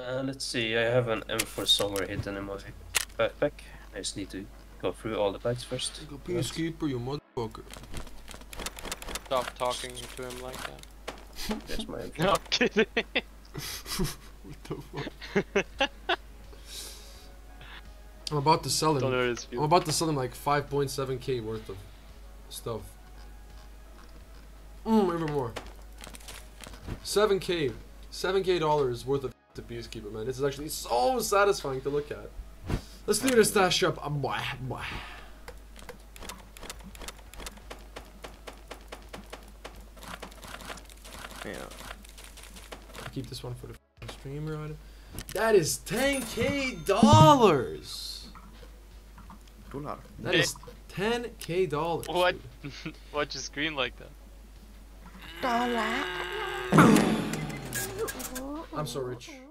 Let's see, I have an M4 somewhere hidden in my backpack. I just need to go through all the bags first. Like a peacekeeper, you motherfucker. Stop talking to him like that. There's my M4. No, I'm kidding. What the fuck? I'm about to sell him. I'm about to sell him like 5.7k worth of stuff. Even more. 7k dollars worth of the Peacekeeper, man. This is actually so satisfying to look at. Let's do this stash up. Yeah. Keep this one for the streamer item. That is 10k dollars. That is 10k dollars. What? Why'd you scream like that? I'm so rich.